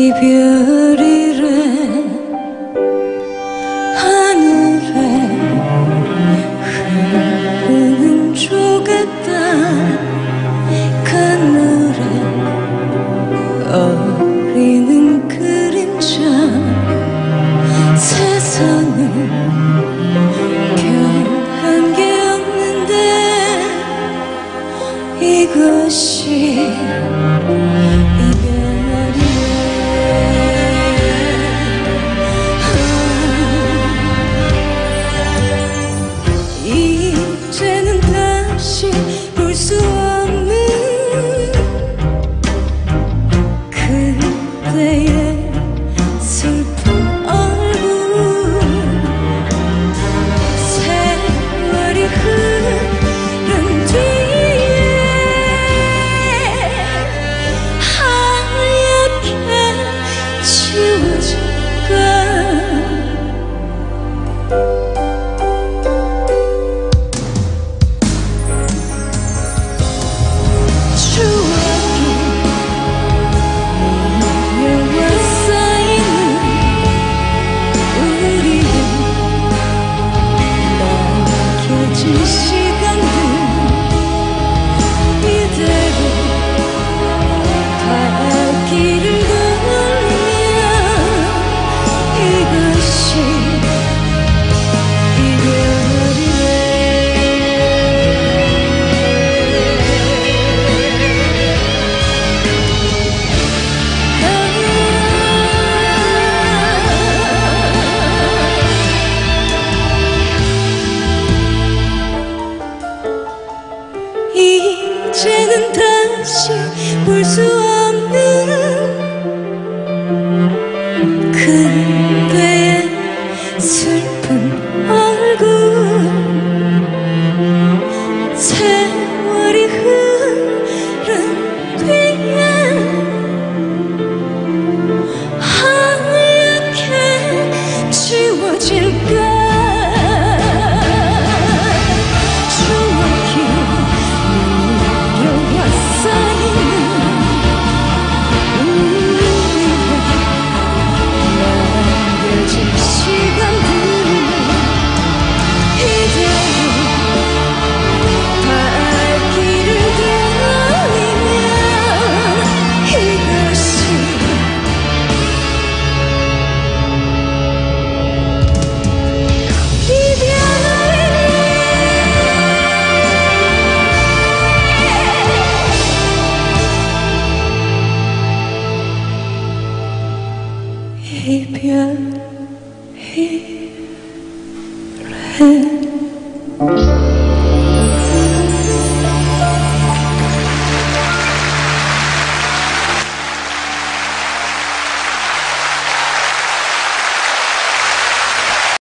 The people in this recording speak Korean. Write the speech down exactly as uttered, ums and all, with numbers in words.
이별이래 하늘에 흐르는 조개땅 그늘에 어리는 그림자 세상은 변한 게 없는데 이것이 볼 수 없는 그대의 슬픈 얼굴 세월이 흐른 뒤에 하얗게 지워질까. 시간들 이대로 갈 길을 걸으면 이것이 이별이래. 이제는 다시 볼 수 없는 그대의 슬픈 얼굴 세월이 흐른 뒤에 하얗게 지워질까. she